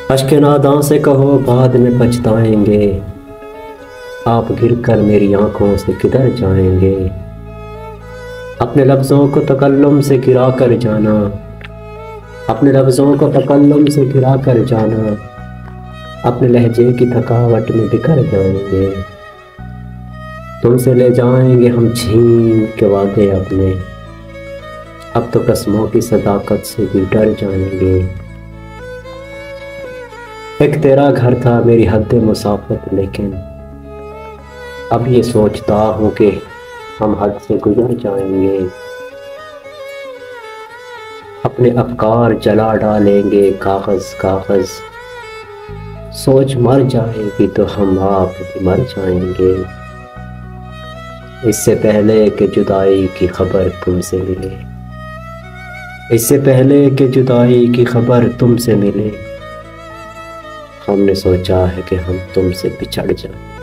अश्क नादां से कहो बाद में पछताएंगे, आप गिरकर मेरी आंखों से किधर जाएंगे। अपने लफ्ज़ों को तकल्लुम से गिरा कर जाना, अपने लफ्ज़ों को तकल्लुम से गिरा कर जाना, अपने लहजे की थकावट में बिखर जाएंगे। तुमसे ले जाएंगे हम छीन के वादे अपने, अब तो कसमों की सदाकत से भी डर जाएंगे। एक तेरा घर था मेरी हद मुसाफत, लेकिन अब ये सोचता हूँ कि हम हद से गुजर जाएंगे। अपने अफकार जला डालेंगे कागज कागज, सोच मर जाएगी तो हम आप भी मर जाएंगे। इससे पहले कि जुदाई की खबर तुमसे मिले, इससे पहले कि जुदाई की खबर तुमसे मिले, हमने सोचा है कि हम तुमसे बिछड़ जाएं।